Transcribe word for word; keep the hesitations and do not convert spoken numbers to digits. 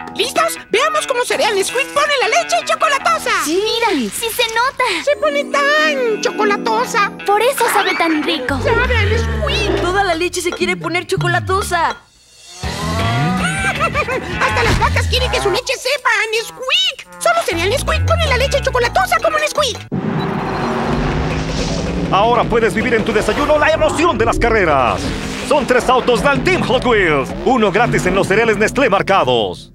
¿Listos? Veamos cómo cereal Nesquik pone la leche chocolatosa. Sí, mira, sí se nota. Se pone tan chocolatosa. Por eso sabe tan rico. ¡Sabe a Nesquik! Toda la leche se quiere poner chocolatosa. Hasta las vacas quieren que su leche sepa a Nesquik. Solo cereal Nesquik pone la leche chocolatosa como Nesquik. Ahora puedes vivir en tu desayuno la emoción de las carreras. Son tres autos del Team Hot Wheels. Uno gratis en los cereales Nestlé marcados.